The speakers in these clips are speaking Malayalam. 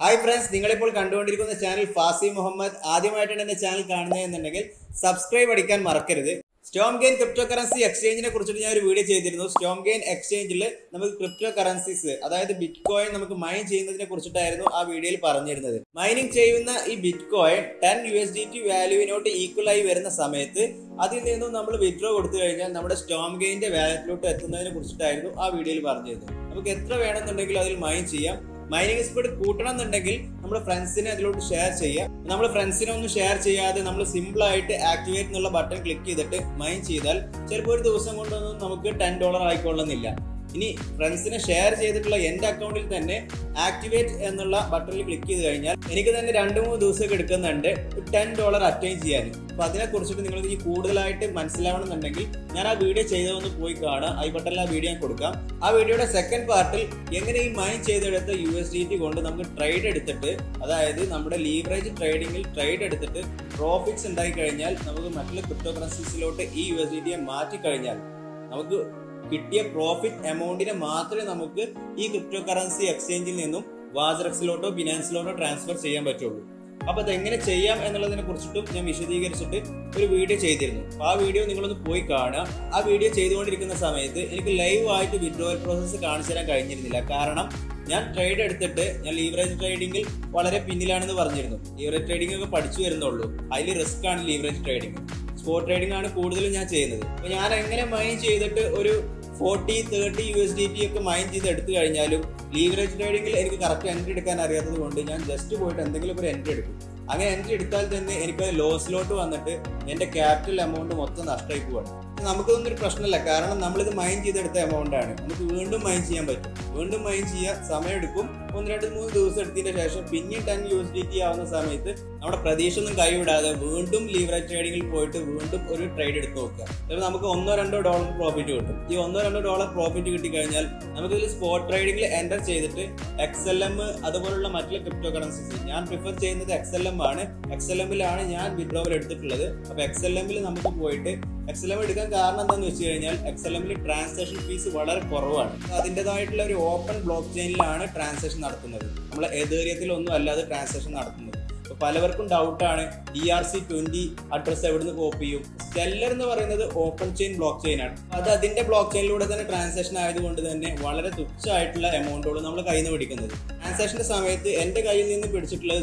ഹായ് ഫ്രണ്ട്സ്, നിങ്ങളിപ്പോൾ കണ്ടുകൊണ്ടിരിക്കുന്ന ചാനൽ ഫാസി മുഹമ്മദ്. ആദ്യമായിട്ടാണ് എൻ്റെ ചാനൽ കാണുന്നതെന്നുണ്ടെങ്കിൽ സബ്സ്ക്രൈബ് അടിക്കാൻ മറക്കരുത്. സ്റ്റോം ഗെയിൻ ക്രിപ്റ്റോ കറൻസി എക്സ്ചേഞ്ചിനെ കുറിച്ചിട്ട് ഞാൻ ഒരു വീഡിയോ ചെയ്തിരുന്നു. സ്റ്റോം ഗെയിൻ എക്സ്ചേഞ്ചിൽ നമുക്ക് ക്രിപ്റ്റോ കറൻസീസ്, അതായത് ബിറ്റ് കോയിൻ നമുക്ക് മൈൻ ചെയ്യുന്നതിനെ കുറിച്ചിട്ടായിരുന്നു ആ വീഡിയോയിൽ പറഞ്ഞിരുന്നത്. മൈനിങ് ചെയ്യുന്ന ഈ ബിറ്റ് കോയിൻ 10 USDT വാല്യൂവിനോട്ട് ഈക്വൽ ആയി വരുന്ന സമയത്ത് അതിൽ നിന്നും നമ്മൾ വിത്ഡ്രോ കൊടുത്തു കഴിഞ്ഞാൽ നമ്മുടെ സ്റ്റോം ഗെയിൻ്റെ വാലറ്റിലോട്ട് എത്തുന്നതിനെ കുറിച്ചിട്ടായിരുന്നു ആ വീഡിയോയിൽ പറഞ്ഞിരുന്നത്. നമുക്ക് എത്ര വേണമെന്നുണ്ടെങ്കിലും അതിൽ മൈൻ ചെയ്യാം. മൈനിങ് സ്പീഡ് കൂട്ടണം എന്നുണ്ടെങ്കിൽ നമ്മുടെ ഫ്രണ്ട്സിനെ അതിലോട്ട് ഷെയർ ചെയ്യാം. നമ്മൾ ഫ്രണ്ട്സിനെ ഒന്നും ഷെയർ ചെയ്യാതെ നമ്മൾ സിമ്പിൾ ആയിട്ട് ആക്ടിവേറ്റ് എന്നുള്ള ബട്ടൺ ക്ലിക്ക് ചെയ്തിട്ട് മൈൻ ചെയ്താൽ ചിലപ്പോൾ ഒരു ദിവസം കൊണ്ടൊന്നും നമുക്ക് $10 ആയിക്കൊള്ളുന്നില്ല. ഇനി ഫ്രണ്ട്സിനെ ഷെയർ ചെയ്തിട്ടുള്ള എൻ്റെ അക്കൗണ്ടിൽ തന്നെ ആക്ടിവേറ്റ് എന്നുള്ള ബട്ടണിൽ ക്ലിക്ക് ചെയ്ത് കഴിഞ്ഞാൽ എനിക്ക് തന്നെ 2-3 ദിവസമൊക്കെ എടുക്കുന്നുണ്ട് $10 അറ്റൈൻ ചെയ്യാൻ. അപ്പൊ അതിനെ കുറിച്ചിട്ട് നിങ്ങൾക്ക് ഈ കൂടുതലായിട്ട് മനസ്സിലാവണം എന്നുണ്ടെങ്കിൽ ഞാൻ ആ വീഡിയോ ചെയ്തതൊന്ന് പോയി കാണാം. ഐ ബട്ടണിൽ ആ വീഡിയോ ഞാൻ കൊടുക്കാം. ആ വീഡിയോയുടെ സെക്കൻഡ് പാർട്ടിൽ എങ്ങനെ ഈ മൈൻ ചെയ്തെടുത്ത USDT കൊണ്ട് നമുക്ക് ട്രേഡ് എടുത്തിട്ട്, അതായത് നമ്മുടെ ലീവറേജ് ട്രേഡിങ്ങിൽ ട്രേഡ് എടുത്തിട്ട് പ്രോഫിറ്റ്സ് ഉണ്ടായി കഴിഞ്ഞാൽ നമുക്ക് മറ്റുള്ള ക്രിപ്റ്റോ കറൻസീസിലോട്ട് ഈ USDTയെ മാറ്റി കഴിഞ്ഞാൽ നമുക്ക് കിട്ടിയ പ്രോഫിറ്റ് എമൗണ്ടിനെ മാത്രമേ നമുക്ക് ഈ ക്രിപ്റ്റോ കറൻസി എക്സ്ചേഞ്ചിൽ നിന്നും വാസറക്സിലോട്ടോ ബിനാൻസിലോട്ടോ ട്രാൻസ്ഫർ ചെയ്യാൻ പറ്റുള്ളൂ. അപ്പൊ അതെങ്ങനെ ചെയ്യാം എന്നുള്ളതിനെ കുറിച്ചിട്ടും ഞാൻ വിശദീകരിച്ചിട്ട് ഒരു വീഡിയോ ചെയ്തിരുന്നു. അപ്പൊ ആ വീഡിയോ നിങ്ങളൊന്ന് പോയി കാണുക. ആ വീഡിയോ ചെയ്തുകൊണ്ടിരിക്കുന്ന സമയത്ത് എനിക്ക് ലൈവ് ആയിട്ട് വിത്ഡ്രോവൽ പ്രോസസ്സ് കാണിച്ചു തരാൻ കഴിഞ്ഞിരുന്നില്ല. കാരണം ഞാൻ ട്രേഡ് എടുത്തിട്ട് ഞാൻ ലീവറേജ് ട്രേഡിങ്ങിൽ വളരെ പിന്നിലാണെന്ന് പറഞ്ഞിരുന്നു. ലീവറേജ് ട്രേഡിംഗ് ഒക്കെ പഠിച്ചു വരുന്നുള്ളൂ. അതിൽ റിസ്ക് ആണ് ലീവറേജ് ട്രേഡിംഗ്. സ്പോട്ട് ട്രേഡിംഗ് ആണ് കൂടുതലും ഞാൻ ചെയ്യുന്നത്. അപ്പൊ ഞാൻ എങ്ങനെ മൈൻ ചെയ്തിട്ട് ഒരു 40-30 USDT ഒക്കെ മൈൻ ചെയ്ത് എടുത്തു കഴിഞ്ഞാലും ലീവറേജ് ട്രേഡിങ്ങിൽ എനിക്ക് കറക്റ്റ് എൻട്രി എടുക്കാൻ അറിയാത്തത് കൊണ്ട് ഞാൻ ജസ്റ്റ് പോയിട്ട് എന്തെങ്കിലും ഒരു എൻട്രി എടുക്കും. അങ്ങനെ എൻട്രി എടുത്താൽ തന്നെ എനിക്ക് ലോസിലോട്ട് വന്നിട്ട് എൻ്റെ ക്യാപിറ്റൽ എമൗണ്ട് മൊത്തം നഷ്ടമായി പോവാണ്. നമുക്കൊന്നും ഒരു പ്രശ്നമല്ല, കാരണം നമ്മളിത് മൈൻ ചെയ്തെടുത്ത എമൗണ്ട് ആണ്. നമുക്ക് വീണ്ടും മൈൻ ചെയ്യാൻ പറ്റും. വീണ്ടും മൈൻ ചെയ്യാൻ സമയമെടുക്കും. 1-2-3 ദിവസം എടുത്തതിന് ശേഷം പിന്നെയും 10 USDT ആവുന്ന സമയത്ത് നമ്മുടെ പ്രതീക്ഷ ഒന്നും കൈവിടാതെ വീണ്ടും ലീവറേജ് ട്രേഡിങ്ങിൽ പോയിട്ട് വീണ്ടും ഒരു ട്രേഡ് എടുത്ത് നോക്കുക. ചിലപ്പോൾ നമുക്ക് $1-2 പ്രോഫിറ്റ് കിട്ടും. ഈ $1-2 പ്രോഫിറ്റ് കിട്ടിക്കഴിഞ്ഞാൽ നമുക്കിതിൽ സ്പോട്ട് ട്രേഡിങ്ങിൽ എൻ്റർ ചെയ്തിട്ട് XLM അതുപോലുള്ള മറ്റുള്ള ക്രിപ്റ്റോ കറൻസീസ്, ഞാൻ പ്രിഫർ ചെയ്യുന്നത് XLM ആണ്. XLM-ലാണ് ഞാൻ വിത്ഡ്രോവൽ എടുത്തിട്ടുള്ളത്. അപ്പോൾ XLM-ൽ നമുക്ക് പോയിട്ട് XLM എടുക്കാൻ കാരണം എന്താണെന്ന് വെച്ച് കഴിഞ്ഞാൽ XLM-ൽ ട്രാൻസാക്ഷൻ ഫീസ് വളരെ കുറവാണ്. അതിൻ്റെതായിട്ടുള്ള ഒരു ഓപ്പൺ ബ്ലോക്ക് ചെയിനിലാണ് ട്രാൻസാക്ഷൻ നടത്തുന്നത്. നമ്മൾ എതേറിയത്തിലൊന്നും അല്ലാതെ ട്രാൻസാക്ഷൻ നടത്തുന്നത്. അപ്പോൾ പലവർക്കും ഡൗട്ടാണ് ERC20 അഡ്രസ് എവിടുന്ന് കോപ്പി ചെയ്യും. സ്റ്റെല്ലർ എന്ന് പറയുന്നത് ഓപ്പൺ ചെയിൻ ബ്ലോക്ക് ചെയിൻ ആണ്. അത് അതിന്റെ ബ്ലോക്ക് ചെയിനിലൂടെ തന്നെ ട്രാൻസാക്ഷൻ ആയതുകൊണ്ട് തന്നെ വളരെ തുച്ഛമായിട്ടുള്ള എമൗണ്ടുകൾ നമ്മൾ കയ്യിൽ നിന്ന് പിടിക്കുന്നത്. ട്രാൻസാക്ഷന്റെ സമയത്ത് എൻ്റെ കയ്യിൽ നിന്ന് പിടിച്ചിട്ടുള്ളത്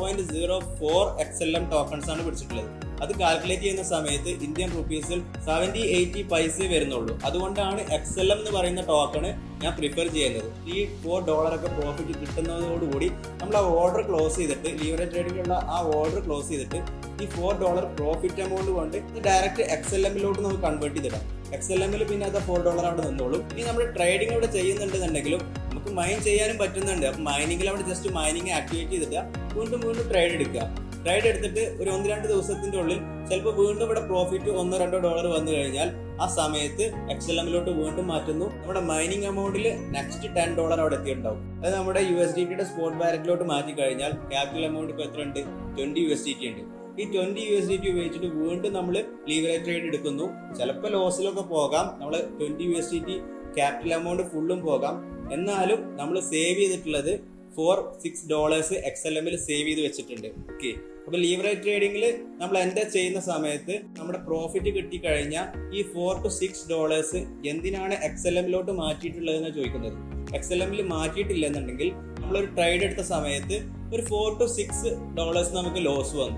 0.04 XLM ടോക്കൺസ് ആണ് പിടിച്ചിട്ടുള്ളത്. അത് കാൽക്കുലേറ്റ് ചെയ്യുന്ന സമയത്ത് ഇന്ത്യൻ റുപ്പീസിൽ 70-80 പൈസ വരുന്നുള്ളൂ. അതുകൊണ്ടാണ് XLM എന്ന് പറയുന്ന ടോക്കണ് ഞാൻ പ്രിഫർ ചെയ്യുന്നത്. ഈ $4 ഒക്കെ പ്രോഫിറ്റ് കിട്ടുന്നതോടുകൂടി നമ്മൾ ആ ഓർഡർ ക്ലോസ് ചെയ്തിട്ട്, ലീവറേജ് ട്രേഡിങ്ങിലുള്ള ആ ഓർഡർ ക്ലോസ് ചെയ്തിട്ട് ഈ $4 പ്രോഫിറ്റ് എമൗണ്ട് കൊണ്ട് ഡയറക്റ്റ് XLM-ലോട്ട് നമുക്ക് കൺവേർട്ട് ചെയ്തിടാം. XLM-ൽ പിന്നെ അത് $4 അവിടെ നിന്നോളും. ഇനി നമ്മൾ ട്രേഡിംഗ് ഇവിടെ ചെയ്യുന്നുണ്ടെന്നുണ്ടെങ്കിലും നമുക്ക് മൈൻ ചെയ്യാനും പറ്റുന്നുണ്ട്. അപ്പം മൈനിങ്ങിൽ അവിടെ ജസ്റ്റ് മൈനിങ് ആക്ടിവേറ്റ് ചെയ്തിട്ട് വീണ്ടും ട്രേഡ് എടുക്കുക. ട്രേഡ് എടുത്തിട്ട് ഒരു 1-2 ദിവസത്തിന്റെ ഉള്ളിൽ ചിലപ്പോൾ വീണ്ടും ഇവിടെ പ്രോഫിറ്റ് $1-2 വന്നു കഴിഞ്ഞാൽ ആ സമയത്ത് XLM-ലോട്ട് വീണ്ടും മാറ്റുന്നു. നമ്മുടെ മൈനിങ് എമൗണ്ടിൽ നെക്സ്റ്റ് $10 അവിടെ എത്തിയിട്ടുണ്ടാവും. അത് നമ്മുടെ USDTയുടെ സ്പോട്ട് വാലറ്റിലോട്ട് മാറ്റി കഴിഞ്ഞാൽ ക്യാപിറ്റൽ എമൗണ്ട് ഇപ്പോൾ എത്ര ഉണ്ട്? 20 USDT ഉണ്ട്. ഈ 20 USDT ഉപയോഗിച്ചിട്ട് വീണ്ടും നമ്മൾ ലീവറേജ് ട്രേഡ് എടുക്കുന്നു. ചിലപ്പോൾ ലോസിലൊക്കെ പോകാം. നമ്മൾ 20 USDT ക്യാപിറ്റൽ എമൗണ്ട് ഫുള്ളും പോകാം. എന്നാലും നമ്മൾ സേവ് ചെയ്തിട്ടുള്ളത് $4-6 XLM-ൽ സേവ് ചെയ്ത് വെച്ചിട്ടുണ്ട്. ഓക്കെ, അപ്പൊ ലീവറേജ് ട്രേഡിങ്ങിൽ നമ്മൾ എൻ്റർ ചെയ്യുന്ന സമയത്ത് നമ്മുടെ പ്രോഫിറ്റ് കിട്ടിക്കഴിഞ്ഞാൽ ഈ $4-6 എന്തിനാണ് XLM-ലോട്ട് മാറ്റിയിട്ടുള്ളതെന്ന് ചോദിക്കുന്നത്. XLM-ൽ മാറ്റിയിട്ടില്ല എന്നുണ്ടെങ്കിൽ നമ്മളൊരു ട്രേഡ് എടുത്ത സമയത്ത് ഒരു $4-6 നമുക്ക് ലോസ് വന്നു.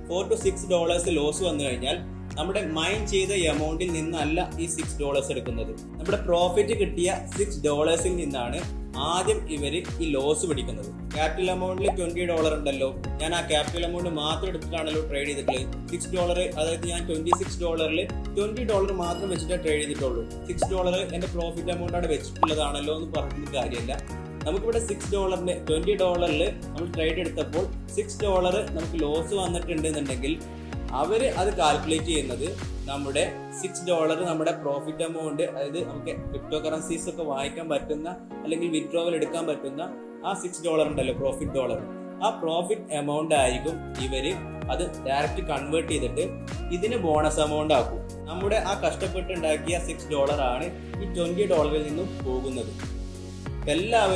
$4-6 ലോസ് വന്നു കഴിഞ്ഞാൽ നമ്മുടെ മൈൻ ചെയ്ത എമൗണ്ടിൽ നിന്നല്ല ഈ $6 എടുക്കുന്നത്. നമ്മുടെ പ്രോഫിറ്റ് കിട്ടിയ $6 നിന്നാണ് ആദ്യം ഇവർ ഈ ലോസ് പിടിക്കുന്നത്. ക്യാപിറ്റൽ എമൗണ്ടിൽ $20 ഉണ്ടല്ലോ, ഞാൻ ആ ക്യാപിറ്റൽ എമൗണ്ട് മാത്രം എടുത്തിട്ടാണല്ലോ ട്രേഡ് ചെയ്തിട്ടുള്ളത്. $6, അതായത് ഞാൻ $26-ൽ $20 മാത്രം വെച്ചിട്ടേ ട്രേഡ് ചെയ്തിട്ടുള്ളൂ. $6 എൻ്റെ പ്രോഫിറ്റ് എമൗണ്ട് അവിടെ വെച്ചിട്ടുള്ളതാണല്ലോ എന്ന് പറഞ്ഞിട്ട് കാര്യമില്ല. നമുക്കിവിടെ $6-ന് $20-ൽ നമ്മൾ ട്രേഡ് എടുത്തപ്പോൾ $6 നമുക്ക് ലോസ് വന്നിട്ടുണ്ടെന്നുണ്ടെങ്കിൽ അവർ അത് കാൽക്കുലേറ്റ് ചെയ്യുന്നത് നമ്മുടെ $6 നമ്മുടെ പ്രോഫിറ്റ് എമൗണ്ട്, അതായത് നമുക്ക് ക്രിപ്റ്റോ കറൻസീസ് ഒക്കെ വാങ്ങിക്കാൻ പറ്റുന്ന അല്ലെങ്കിൽ വിത്ഡ്രോവൽ എടുക്കാൻ പറ്റുന്ന ആ $6 ഉണ്ടല്ലോ, പ്രോഫിറ്റ് ഡോളർ, ആ പ്രോഫിറ്റ് എമൗണ്ട് ആയിരിക്കും ഇവര് അത് ഡയറക്റ്റ് കൺവേർട്ട് ചെയ്തിട്ട് ഇതിന് ബോണസ് എമൗണ്ട് ആക്കും. നമ്മുടെ ആ കഷ്ടപ്പെട്ടുണ്ടാക്കിയ $6 ആണ് ഈ $20 നിന്നും പോകുന്നത്. എല്ലാവരും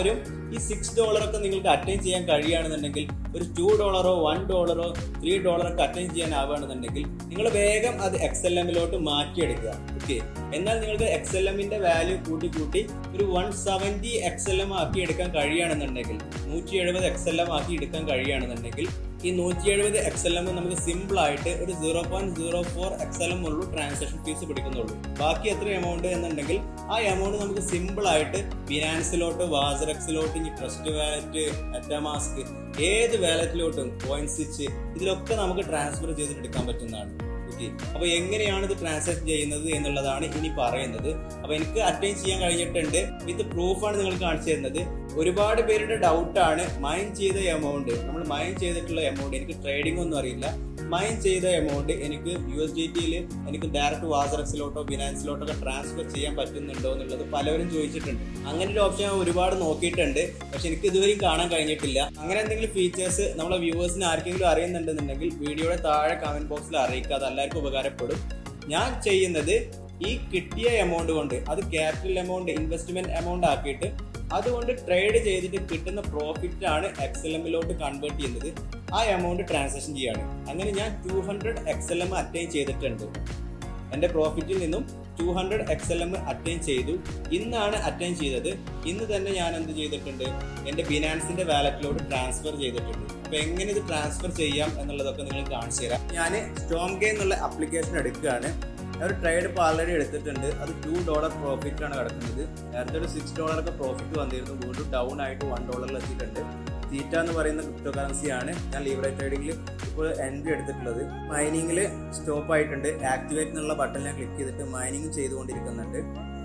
ഈ $6 ഒക്കെ നിങ്ങൾക്ക് അറ്റൈൻ ചെയ്യാൻ കഴിയുകയാണെന്നുണ്ടെങ്കിൽ ഒരു $2 $1 $3 ഒക്കെ അറ്റൈൻ ചെയ്യാനാവുകയാണെന്നുണ്ടെങ്കിൽ നിങ്ങൾ വേഗം അത് XLM-ലോട്ട് മാറ്റിയെടുക്കുക. ഓക്കെ, എന്നാൽ നിങ്ങൾക്ക് XLM-ന്റെ വാല്യൂ കൂട്ടി ഒരു 170 XLM ആക്കി എടുക്കാൻ കഴിയുകയാണെന്നുണ്ടെങ്കിൽ 170 XLM ആക്കി എടുക്കാൻ കഴിയുകയാണെന്നുണ്ടെങ്കിൽ ഈ 170 XLM നമുക്ക് സിമ്പിൾ ആയിട്ട് ഒരു 0.04 XLM ഉള്ളൂ ട്രാൻസാക്ഷൻ ഫീസ് പിടിക്കുന്നുള്ളൂ. ബാക്കി എത്ര എമൗണ്ട് എന്നുണ്ടെങ്കിൽ ആ എമൗണ്ട് നമുക്ക് സിമ്പിൾ ആയിട്ട് ബിനാൻസിലോട്ട്, വാസറക്സിലോട്ട്, ഇനി ട്രസ്റ്റ് വാലറ്റ്, മെറ്റാമാസ്ക്, ഏത് വാലറ്റിലോട്ടും, കോയിൻസ്വിച്ച്, ഇതിലൊക്കെ നമുക്ക് ട്രാൻസ്ഫർ ചെയ്തിട്ട് എടുക്കാൻ പറ്റുന്നതാണ്. ഓക്കെ, അപ്പോൾ എങ്ങനെയാണ് ഇത് ട്രാൻസാക്ഷൻ ചെയ്യുന്നത് എന്നുള്ളതാണ് ഇനി പറയുന്നത്. അപ്പോൾ എനിക്ക് അറ്റൈൻ ചെയ്യാൻ കഴിഞ്ഞിട്ടുണ്ട്. വിത്ത് പ്രൂഫാണ് നിങ്ങൾ കാണിച്ചു തരുന്നത്. ഒരുപാട് പേരുടെ ഡൗട്ടാണ് മൈൻ ചെയ്ത എമൗണ്ട്, നമ്മൾ മൈൻ ചെയ്തിട്ടുള്ള എമൗണ്ട്, എനിക്ക് ട്രേഡിംഗ് ഒന്നും അറിയില്ല, മൈൻ ചെയ്ത എമൗണ്ട് എനിക്ക് USDTയിൽ എനിക്ക് ഡയറക്റ്റ് വാസറക്സിലോട്ടോ ബിനാൻസിലോട്ടോ ഒക്കെ ട്രാൻസ്ഫർ ചെയ്യാൻ പറ്റുന്നുണ്ടോ എന്നുള്ളത് പലവരും ചോദിച്ചിട്ടുണ്ട്. അങ്ങനെ ഒരു ഓപ്ഷൻ ഞാൻ ഒരുപാട് നോക്കിയിട്ടുണ്ട്, പക്ഷെ എനിക്ക് ഇതുവരെയും കാണാൻ കഴിഞ്ഞിട്ടില്ല. അങ്ങനെ എന്തെങ്കിലും ഫീച്ചേഴ്സ് നമ്മളെ വ്യൂവേഴ്സിന് ആർക്കെങ്കിലും അറിയുന്നുണ്ടെന്നുണ്ടെങ്കിൽ വീഡിയോയുടെ താഴെ കമന്റ് ബോക്സിൽ അറിയിക്കുക, അത് എല്ലാവർക്കും ഉപകാരപ്പെടും. ഞാൻ ചെയ്യുന്നത് ഈ കിട്ടിയ എമൗണ്ട് കൊണ്ട്, അത് ക്യാപിറ്റൽ എമൗണ്ട്, ഇൻവെസ്റ്റ്മെന്റ് എമൗണ്ട് ആക്കിയിട്ട് അതുകൊണ്ട് ട്രേഡ് ചെയ്തിട്ട് കിട്ടുന്ന പ്രോഫിറ്റ് ആണ് XLM-ലോട്ട് കൺവേർട്ട് ചെയ്യുന്നത്. ആ എമൗണ്ട് ട്രാൻസാക്ഷൻ ചെയ്യാണ്. അങ്ങനെ ഞാൻ 200 XLM അറ്റൈൻ ചെയ്തിട്ടുണ്ട്. എൻ്റെ പ്രോഫിറ്റിൽ നിന്നും 200 XLM അറ്റൈൻ ചെയ്തു. ഇന്നാണ് അറ്റൈൻ ചെയ്തത്. ഇന്ന് തന്നെ ഞാൻ എന്ത് ചെയ്തിട്ടുണ്ട്, എൻ്റെ ബിനാൻസിന്റെ വാലറ്റിലോട്ട് ട്രാൻസ്ഫർ ചെയ്തിട്ടുണ്ട്. അപ്പോൾ എങ്ങനെ ഇത് ട്രാൻസ്ഫർ ചെയ്യാം എന്നുള്ളതൊക്കെ നിങ്ങൾ കാണിച്ചു തരാം. ഞാൻ StormGain എന്നുള്ള ആപ്ലിക്കേഷൻ എടുക്കുകയാണ്. ഒരു ട്രേഡ് ഇപ്പോൾ ആൾറെഡി എടുത്തിട്ടുണ്ട്. അത് $2 പ്രോഫിറ്റ് ആണ് കിടക്കുന്നത്. നേരത്തെ ഒരു $6 ഒക്കെ പ്രോഫിറ്റ് വന്നിരുന്നു. വീണ്ടും ഡൗൺ ആയിട്ട് $1 എത്തിയിട്ടുണ്ട്. തീറ്റ എന്ന് പറയുന്ന ക്രിപ്റ്റോ കറൻസിയാണ് ഞാൻ ലീവറേജ് ട്രേഡിംഗിൽ ഇപ്പോൾ എൻട്രി എടുത്തിട്ടുള്ളത്. മൈനിങ്ങിൽ സ്റ്റോപ്പ് ആയിട്ടുണ്ട്. ആക്ടിവേറ്റ് എന്നുള്ള ബട്ടൺ ഞാൻ ക്ലിക്ക് ചെയ്തിട്ട് മൈനിങ് ചെയ്തുകൊണ്ടിരിക്കുന്നുണ്ട്.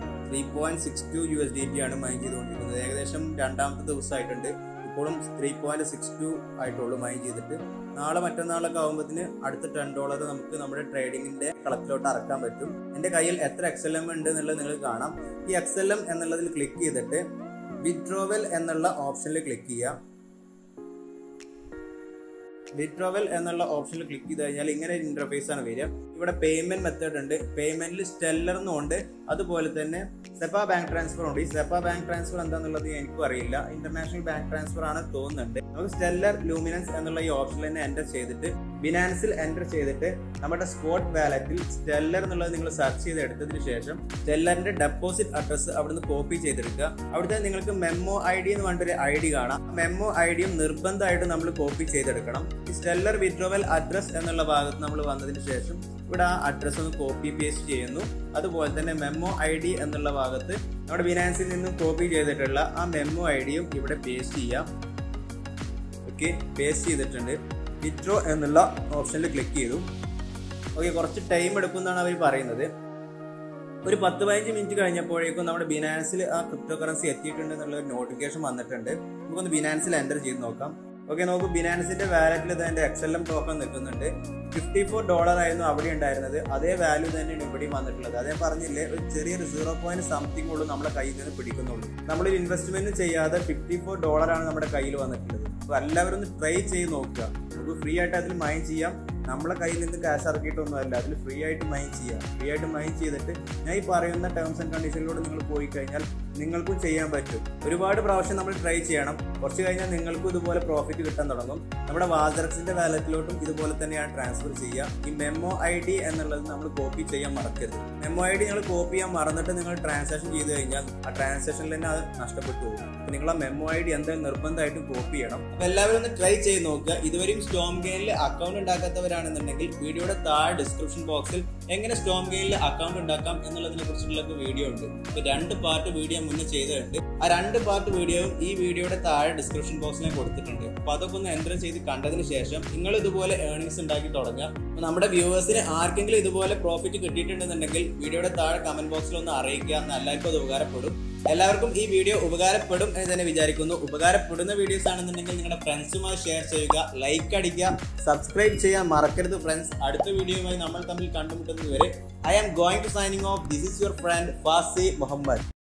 3.62 USDT ആണ് മൈൻ ചെയ്തുകൊണ്ടിരിക്കുന്നത്. ഏകദേശം രണ്ടാമത്തെ ദിവസമായിട്ടുണ്ട്. ഇപ്പോഴും 3.62 ആയിട്ടുള്ളൂ മൈൻ ചെയ്തിട്ട്. നാളെ മറ്റന്നാളൊക്കെ ആകുമ്പോഴത്തിന് അടുത്ത $10 നമുക്ക് നമ്മുടെ ട്രേഡിങ്ങിന്റെ കളത്തിലോട്ട് ഇറക്കാൻ പറ്റും. എൻ്റെ കയ്യിൽ എത്ര XLM ഉണ്ട് എന്നുള്ളത് നിങ്ങൾക്ക് കാണാം. ഈ XLM എന്നുള്ളതിൽ ക്ലിക്ക് ചെയ്തിട്ട് വിത്ഡ്രോവൽ എന്നുള്ള ഓപ്ഷനിൽ ക്ലിക്ക് ചെയ്യുക. വിത്ഡ്രോവൽ എന്നുള്ള ഓപ്ഷനിൽ ക്ലിക്ക് ചെയ്ത് കഴിഞ്ഞാൽ ഇങ്ങനെ ഒരു ഇന്റർഫേസ് ആണ് വരിക. ഇവിടെ പേയ്മെന്റ് മെത്തേഡ് ഉണ്ട്. പേയ്മെന്റിൽ സ്റ്റെല്ലർ എന്നുണ്ട്, അതുപോലെ തന്നെ സെപ്പ ബാങ്ക് ട്രാൻസ്ഫർ ഉണ്ട്. ഈ സെപ്പ ബാങ്ക് ട്രാൻസ്ഫർ എന്താണെന്നുള്ളത് എനിക്കും അറിയില്ല. ഇന്റർനാഷണൽ ബാങ്ക് ട്രാൻസ്ഫർ ആണ് തോന്നുന്നുണ്ട്. നമുക്ക് സ്റ്റെല്ലർ, ലൂമിനൻസ് എന്നുള്ള ഈ ഓപ്ഷനിൽ തന്നെ എൻ്റർ ചെയ്തിട്ട് ബിനാൻസിൽ എൻ്റർ ചെയ്തിട്ട് നമ്മുടെ സ്പോട്ട് വാലറ്റിൽ സ്റ്റെല്ലർ എന്നുള്ളത് നിങ്ങൾ സെർച്ച് ചെയ്ത് എടുത്തതിന് ശേഷം സ്റ്റെല്ലറിന്റെ ഡെപ്പോസിറ്റ് അഡ്രസ്സ് അവിടുന്ന് കോപ്പി ചെയ്തെടുക്കുക. അവിടുത്തെ നിങ്ങൾക്ക് മെമ്മോ ID എന്ന് പറഞ്ഞൊരു ID കാണാം. മെമ്മോ IDയും നിർബന്ധമായിട്ട് നമ്മൾ കോപ്പി ചെയ്തെടുക്കണം. ഈ സ്റ്റെല്ലർ വിത്ഡ്രോവൽ അഡ്രസ് എന്നുള്ള ഭാഗത്ത് നമ്മൾ വന്നതിന് ശേഷം ഇവിടെ ആ അഡ്രസ്സ് ഒന്ന് കോപ്പി പേസ്റ്റ് ചെയ്യുന്നു. അതുപോലെ തന്നെ മെമ്മോ ID എന്നുള്ള ഭാഗത്ത് നമ്മുടെ ബിനാൻസിൽ നിന്നും കോപ്പി ചെയ്തിട്ടുള്ള ആ മെമ്മോ IDയും ഇവിടെ പേസ്റ്റ് ചെയ്യാം. ഓക്കെ, പേസ്റ്റ് ചെയ്തിട്ടുണ്ട്. വിത്ഡ്രോ എന്നുള്ള ഓപ്ഷനിൽ ക്ലിക്ക് ചെയ്തു. ഓക്കെ, കുറച്ച് ടൈം എടുക്കുമെന്നാണ് അവർ പറയുന്നത്. ഒരു 10-15 മിനിറ്റ് കഴിഞ്ഞപ്പോഴേക്കും നമ്മുടെ ബിനാൻസിൽ ആ ക്രിപ്റ്റോ കറൻസി എത്തിയിട്ടുണ്ട് എന്നുള്ള ഒരു നോട്ടിഫിക്കേഷൻ വന്നിട്ടുണ്ട്. നമുക്കൊന്ന് ബിനാൻസിൽ എൻ്റർ ചെയ്ത് നോക്കാം. ഓക്കെ, നമുക്ക് ബിനാൻസിന്റെ വാലറ്റിൽ ഇതിന്റെ XLM ടോക്കൺ നിൽക്കുന്നുണ്ട്. $54 ആയിരുന്നു അവിടെ ഉണ്ടായിരുന്നത്. അതേ വാല്യൂ തന്നെയാണ് ഇവിടെയും വന്നിട്ടുള്ളത്. അതേ പറഞ്ഞില്ലേ, ഒരു ചെറിയൊരു 0 something ഉള്ളൂ നമ്മളെ കയ്യിൽ നിന്ന് പിടിക്കുന്നുള്ളൂ. നമ്മളൊരു ഇൻവെസ്റ്റ്മെന്റ് ചെയ്യാതെ $54 ആണ് നമ്മുടെ കയ്യിൽ വന്നിട്ടുള്ളത്. അപ്പോൾ എല്ലാവരും ഒന്ന് ട്രൈ ചെയ്ത് നോക്കുക. നമുക്ക് ഫ്രീ ആയിട്ട് അതിൽ മൈൻ ചെയ്യാം. നമ്മളെ കയ്യിൽ നിന്ന് ക്യാഷ് ഇറക്കിയിട്ടൊന്നുമല്ല, അതിൽ ഫ്രീ ആയിട്ട് മൈൻ ചെയ്യാം. ഫ്രീ ആയിട്ട് മൈൻ ചെയ്തിട്ട് ഞാൻ ഈ പറയുന്ന ടേംസ് ആൻഡ് കണ്ടീഷനിലൂടെ നിങ്ങൾ പോയി കഴിഞ്ഞാൽ നിങ്ങൾക്കും ചെയ്യാൻ പറ്റും. ഒരുപാട് പ്രാവശ്യം നമ്മൾ ട്രൈ ചെയ്യണം. കുറച്ച് കഴിഞ്ഞാൽ നിങ്ങൾക്കും ഇതുപോലെ പ്രോഫിറ്റ് കിട്ടാൻ തുടങ്ങും. നമ്മുടെ വാസറക്സിന്റെ വാലറ്റിലോട്ടും ഇതുപോലെ തന്നെയാണ് ട്രാൻസ്ഫർ ചെയ്യുക. ഈ മെമ്മോ ID എന്നുള്ളത് നമ്മൾ കോപ്പി ചെയ്യാൻ മറക്കരുത്. മെമ്മോ ID നിങ്ങൾ കോപ്പി ചെയ്യാൻ മറന്നിട്ട് നിങ്ങൾ ട്രാൻസാക്ഷൻ ചെയ്ത് കഴിഞ്ഞാൽ ആ ട്രാൻസാക്ഷനിൽ തന്നെ അത് നഷ്ടപ്പെട്ടു പോകും. അപ്പോൾ നിങ്ങൾ ആ മെമ്മോ ID എന്തായാലും നിർബന്ധമായിട്ടും കോപ്പി ചെയ്യണം. അപ്പോൾ എല്ലാവരും ഒന്ന് ട്രൈ ചെയ്ത് നോക്കുക. ഇതുവരെയും StormGainൽ അക്കൗണ്ട് ഉണ്ടാക്കാത്തവരാണെന്നുണ്ടെങ്കിൽ വീഡിയോയുടെ താഴെ ഡിസ്ക്രിപ്ഷൻ ബോക്സിൽ എങ്ങനെ StormGainൽ അക്കൗണ്ട് ഉണ്ടാക്കാം എന്നുള്ളതിനെ കുറിച്ചുള്ള വീഡിയോ ഉണ്ട്. ഇപ്പോൾ 2 പാർട്ട് വീഡിയോ മുന്നേ ചെയ്തിട്ടുണ്ട്. ആ 2 പാർട്ട് വീഡിയോയും ഈ വീഡിയോയുടെ താഴെ ഡിസ്ക്രിപ്ഷൻ ബോക്സിൽ ഞാൻ കൊടുത്തിട്ടുണ്ട്. അപ്പോൾ അതൊക്കെ ഒന്ന് എൻ്റർ ചെയ്ത് കണ്ടതിന് ശേഷം നിങ്ങൾ ഇതുപോലെ ഏർണിങ്സ് ഉണ്ടാക്കി തുടങ്ങുക. അപ്പോൾ നമ്മുടെ വ്യൂവേഴ്സിന് ആർക്കെങ്കിലും ഇതുപോലെ പ്രോഫിറ്റ് കിട്ടിയിട്ടുണ്ടെന്നുണ്ടെങ്കിൽ വീഡിയോയുടെ താഴെ കമന്റ് ബോക്സിൽ ഒന്ന് അറിയിക്കുക. എന്നാൽ എല്ലാവർക്കും അത് ഉപകാരപ്പെടും. എല്ലാവർക്കും ഈ വീഡിയോ ഉപകാരപ്പെടും എന്ന് തന്നെ വിചാരിക്കുന്നു. ഉപകാരപ്പെടുന്ന വീഡിയോസ് ആണെന്നുണ്ടെങ്കിൽ നിങ്ങളുടെ ഫ്രണ്ട്സുമായി ഷെയർ ചെയ്യുക, ലൈക്ക് അടിക്കുക, സബ്സ്ക്രൈബ് ചെയ്യാൻ മറക്കരുത് ഫ്രണ്ട്സ്. അടുത്ത വീഡിയോയുമായി നമ്മൾ തമ്മിൽ കണ്ടുമുട്ടുന്നത് വരെ I am going to signing off. This is your friend Fasi Muhammad.